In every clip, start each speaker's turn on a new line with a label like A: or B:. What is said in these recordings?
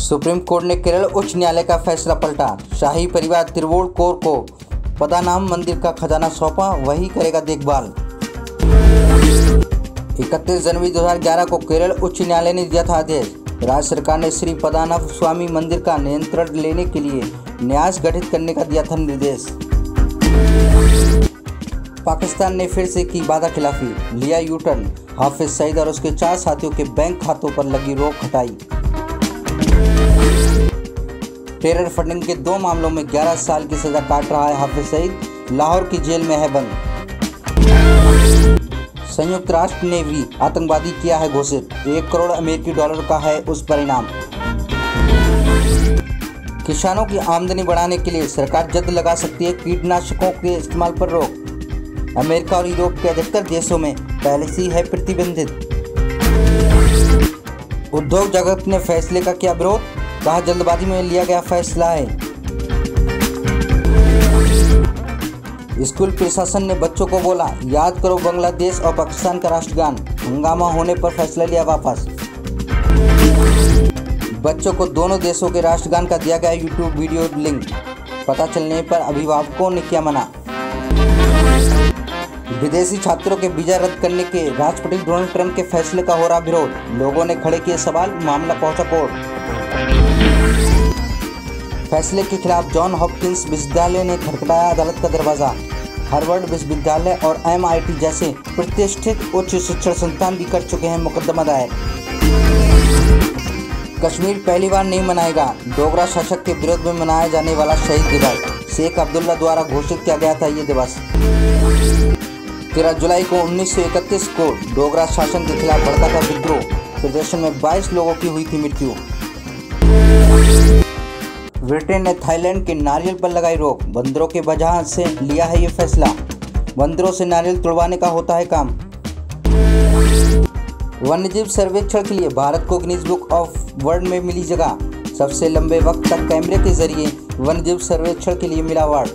A: Supreme court ने केरल उच्च न्यायालय का फैसला पलटा। शाही परिवार तिरुवोळकोर को पद्मनाभ मंदिर का खजाना सौंपा, वही करेगा देखभाल। 31 जनवरी 2011 को केरल उच्च न्यायालय ने दिया था आदेश। राज्य सरकार ने श्री पद्मनाभ स्वामी मंदिर का नियंत्रण लेने के लिए न्यास गठित करने का दिया था निर्देश। पाकिस्तान ने फिर से की वादा खिलाफी, लिया यू टर्न। हाफिज सईद और उसके 4 साथियों के बैंक खातों पर लगी रोक हटाई। टेरर फंडिंग के 2 मामलों में 11 साल की सजा काट रहा है हाफिज सईद, लाहौर की जेल में है बंद। संयुक्त राष्ट्र ने भी आतंकवादी किया है घोषित, $1 करोड़ अमेरिकी का है उस परिणाम। किसानों की आमदनी बढ़ाने के लिए सरकार जल्द लगा सकती है कीटनाशकों के इस्तेमाल पर रोक। अमेरिका और यूरोप के अधिकतर देशों में पहले से ही है प्रतिबंधित। उद्योग जगत ने फैसले का किया विरोध, कहा जल्दबाजी में लिया गया फैसला है। स्कूल प्रशासन ने बच्चों को बोला, याद करो बांग्लादेश और पाकिस्तान का राष्ट्रगान। हंगामा होने पर फैसला लिया वापस। बच्चों को दोनों देशों के राष्ट्रगान का दिया गया यूट्यूब वीडियो लिंक, पता चलने पर अभिभावकों ने किया मना। विदेशी छात्रों के वीजा रद्द करने के राष्ट्रपति डोनाल्ड ट्रंप के फैसले का हो रहा विरोध, लोगों ने खड़े किए सवाल, मामला पहुंचा कोर्ट। फैसले के खिलाफ जॉन हॉपकिंस विश्वविद्यालय ने खटखटाया अदालत का दरवाजा। हार्वर्ड विश्वविद्यालय और MIT जैसे प्रतिष्ठित उच्च शिक्षण संस्थान भी कर चुके हैं मुकदमा दायर। कश्मीर पहली बार नहीं मनाएगा डोगरा शासक के विरोध में मनाया जाने वाला शहीद दिवस। शेख अब्दुल्ला द्वारा घोषित किया गया था ये दिवस। 13 जुलाई को 1931 को डोगरा शासन के खिलाफ भड़का था विद्रोह। प्रदर्शन में 22 लोगों की हुई थी मृत्यु। ब्रिटेन ने थाईलैंड के नारियल पर लगाई रोक, बंदरों के वजह से लिया है ये फैसला। बंदरों से नारियल तुड़वाने का होता है काम। वन्यजीव सर्वेक्षण के लिए भारत को गिनीज बुक ऑफ वर्ल्ड में मिली जगह। सबसे लंबे वक्त तक कैमरे के जरिए वन्यजीव सर्वेक्षण के लिए मिला अवार्ड।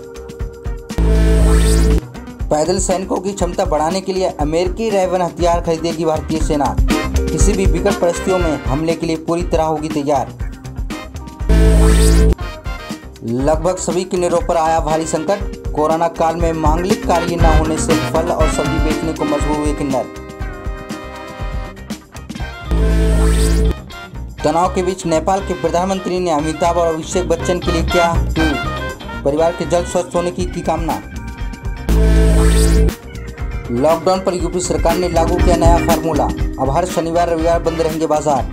A: पैदल सैनिकों की क्षमता बढ़ाने के लिए अमेरिकी रेवन हथियार खरीदेगी भारतीय सेना। किसी भी विकट परिस्थितियों में हमले के लिए पूरी तरह होगी तैयार। लगभग सभी किन्नरों पर आया भारी संकट। कोरोना काल में मांगलिक कार्य न होने से फल और सब्जी बेचने को मजबूर हुए किन्नर। तनाव के बीच नेपाल के प्रधानमंत्री ने अमिताभ और अभिषेक बच्चन के लिए किया ट्वीट, परिवार के जल्द स्वस्थ होने की कामना। लॉकडाउन पर यूपी सरकार ने लागू किया नया फार्मूला, अब हर शनिवार रविवार बंद रहेंगे बाजार।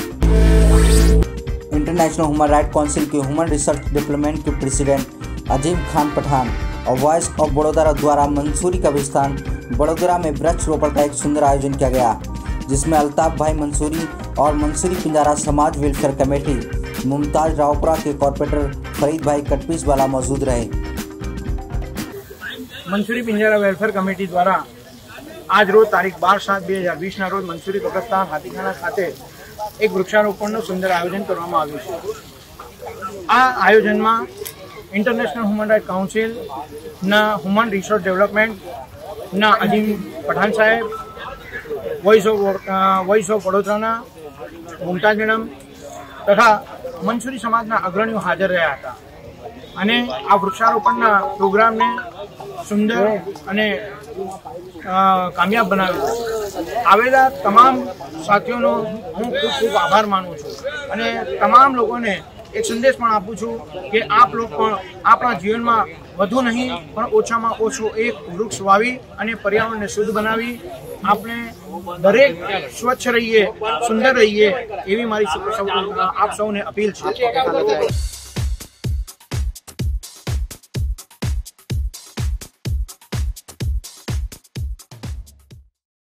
A: इंटरनेशनल ह्यूमन राइट काउंसिल के ह्यूमन रिसर्च डेवलपमेंट के प्रेसिडेंट अजीम खान पठान और वॉइस ऑफ बड़ौदा द्वारा मंसूरी कब्रिस्तान बड़ौदा में वृक्षारोपण का एक सुंदर आयोजन किया गया, जिसमें अल्ताफ भाई मंसूरी और मंसूरी पिंजारा समाज वेलफेयर कमेटी मुमताज रावपुरा के कॉर्पोरेटर फरीद भाई कटपीसवाला मौजूद रहे।
B: मंसूरी पिंजारा वेलफेर कमेटी द्वारा आज रोज तारीख 12/7/2020 ના રોજ મંસૂરી કબ્રસ્તાન હાથીખાના ખાતે એક વૃક્ષારોપણનું સુંદર આયોજન કરવામાં આવ્યું છે। આ આયોજનમાં ઇન્ટરનેશનલ હ્યુમન રાઇટ કાઉન્સિલના હ્યુમન રિસોર્સ ડેવલપમેન્ટના અજીમ પઠાણ સાહેબ, વોઇસ ઓફ વડોદરાના મુમતાજ મેડમ તથા મંસૂરી સમાજના અગ્રણીઓ હાજર રહ્યા હતા અને આ વૃક્ષારોપણના પ્રોગ્રામને સુંદર અને કામયાબ બનાવ્યો। આવેલા તમામ સાથીઓનો હું ખૂબ ખૂબ આભાર માનું છું અને તમામ લોકોને એક સંદેશ પણ આપું છું કે આપ લોકો પણ આપણા જીવનમાં વધુ નહીં પણ ઓછામાં ઓછું એક વૃક્ષ વાવી અને પર્યાવરણને શુદ્ધ બનાવી આપણે દરેક સ્વચ્છ રહીએ, સુંદર રહીએ એવી મારી આપ સૌને અપીલ છે।